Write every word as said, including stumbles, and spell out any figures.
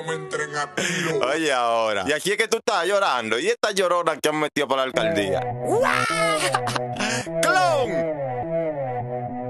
me entren a tiro. Oye, ahora. Y aquí es que tú estás llorando. Y esta llorona que han metido para la alcaldía. ¡Clon!